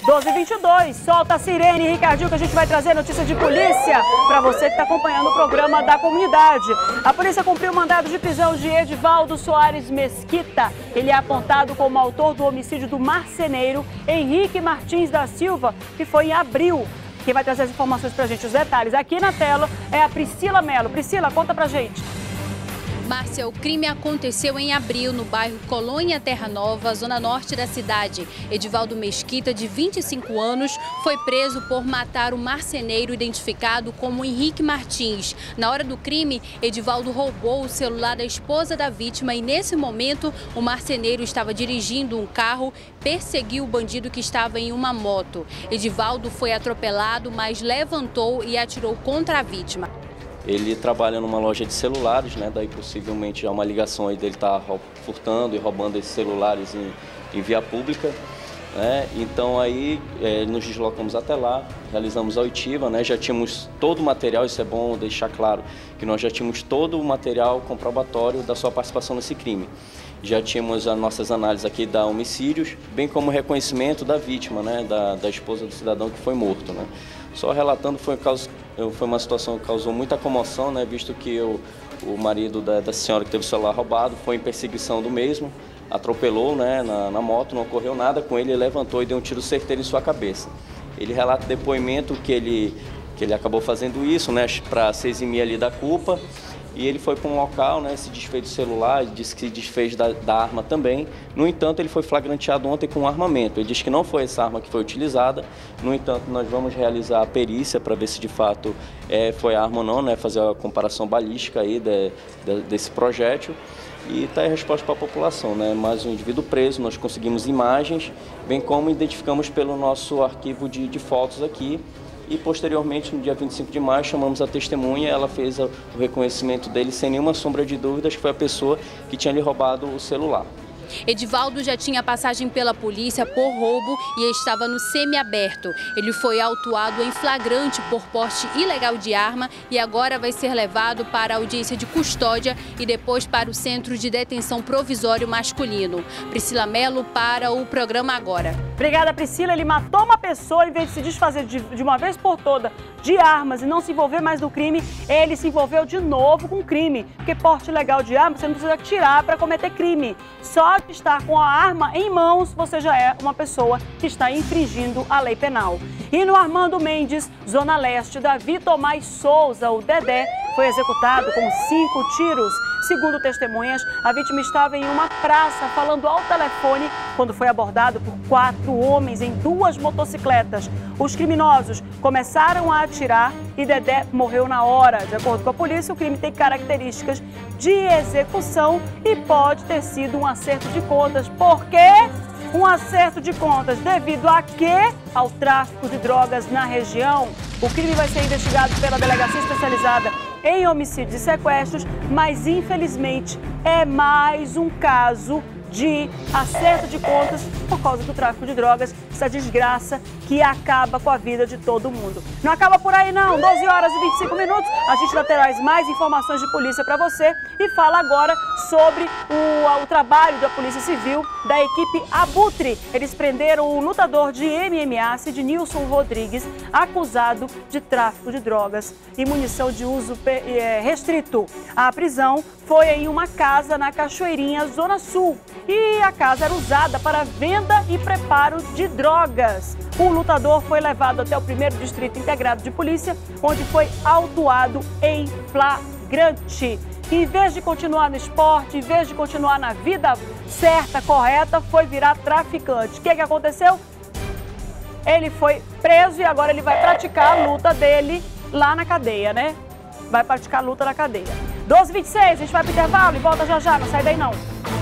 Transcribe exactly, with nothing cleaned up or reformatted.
doze e vinte e dois, solta a sirene, Ricardinho, que a gente vai trazer notícia de polícia para você que está acompanhando o programa da comunidade. A polícia cumpriu o mandado de prisão de Edivaldo Soares Mesquita. Ele é apontado como autor do homicídio do marceneiro Henrique Martins da Silva, que foi em abril. Quem vai trazer as informações para a gente, os detalhes aqui na tela, é a Priscila Mello. Priscila, conta pra gente. Márcia, o crime aconteceu em abril no bairro Colônia Terra Nova, zona norte da cidade. Edivaldo Mesquita, de vinte e cinco anos, foi preso por matar o marceneiro identificado como Henrique Martins. Na hora do crime, Edivaldo roubou o celular da esposa da vítima e, nesse momento, o marceneiro estava dirigindo um carro, perseguiu o bandido que estava em uma moto. Edivaldo foi atropelado, mas levantou e atirou contra a vítima. Ele trabalha numa loja de celulares, né? Daí possivelmente há uma ligação aí dele estar tá furtando e roubando esses celulares em, em via pública, né? Então aí é, nos deslocamos até lá, realizamos a oitiva, né? Já tínhamos todo o material, isso é bom deixar claro, que nós já tínhamos todo o material comprobatório da sua participação nesse crime. Já tínhamos as nossas análises aqui da homicídios, bem como o reconhecimento da vítima, né? Da, da esposa do cidadão que foi morto, né? Só relatando, foi, foi uma situação que causou muita comoção, né? Visto que o, o marido da, da senhora que teve o celular roubado foi em perseguição do mesmo, atropelou, né, na, na moto, não ocorreu nada com ele, ele levantou e deu um tiro certeiro em sua cabeça. Ele relata depoimento que ele, que ele acabou fazendo isso, né, para se eximir ali da culpa. E ele foi para um local, né, se desfez do celular, disse que se desfez da, da arma também. No entanto, ele foi flagranteado ontem com um armamento. Ele diz que não foi essa arma que foi utilizada. No entanto, nós vamos realizar a perícia para ver se de fato é, foi a arma ou não, né, fazer a comparação balística aí de, de, desse projétil. E está aí a resposta para a população, né? Mais um indivíduo preso, nós conseguimos imagens, bem como identificamos pelo nosso arquivo de, de fotos aqui. E posteriormente, no dia vinte e cinco de maio, chamamos a testemunha, ela fez o reconhecimento dele sem nenhuma sombra de dúvidas que foi a pessoa que tinha lhe roubado o celular. Edivaldo já tinha passagem pela polícia por roubo e estava no semiaberto. Ele foi autuado em flagrante por porte ilegal de arma e agora vai ser levado para a audiência de custódia e depois para o Centro de Detenção Provisório Masculino. Priscila Mello para o programa Agora. Obrigada, Priscila. Ele matou uma pessoa, em vez de se desfazer de, de uma vez por toda de armas e não se envolver mais no crime, ele se envolveu de novo com o crime. Porque porte ilegal de arma, você não precisa atirar para cometer crime. Só de estar com a arma em mãos, você já é uma pessoa que está infringindo a lei penal. E no Armando Mendes, Zona Leste, Davi Tomás Souza, o Dedé, foi executado com cinco tiros. Segundo testemunhas, a vítima estava em uma praça falando ao telefone quando foi abordado por quatro homens em duas motocicletas. Os criminosos começaram a atirar e Dedé morreu na hora. De acordo com a polícia, o crime tem características de execução e pode ter sido um acerto de contas. Por quê? Um acerto de contas devido a quê? Ao tráfico de drogas na região. O crime vai ser investigado pela Delegacia Especializada em Homicídios e Sequestros, mas infelizmente é mais um caso de acerto de contas por causa do tráfico de drogas, essa desgraça que acaba com a vida de todo mundo. Não acaba por aí não, doze horas e vinte e cinco minutos, a gente vai ter mais informações de polícia para você e fala agora sobre o, o trabalho da Polícia Civil, da equipe Abutre. Eles prenderam o lutador de M M A, Sidnilson Rodrigues, acusado de tráfico de drogas e munição de uso restrito. A prisão foi em uma casa na Cachoeirinha, Zona Sul. E a casa era usada para venda e preparo de drogas. O lutador foi levado até o primeiro Distrito Integrado de Polícia, onde foi autuado em flagrante. Em vez de continuar no esporte, em vez de continuar na vida certa, correta, foi virar traficante. O que, que aconteceu? Ele foi preso e agora ele vai praticar a luta dele lá na cadeia, né? Vai praticar a luta na cadeia. doze e vinte e seis, a gente vai pro intervalo e volta já já, não sai daí não.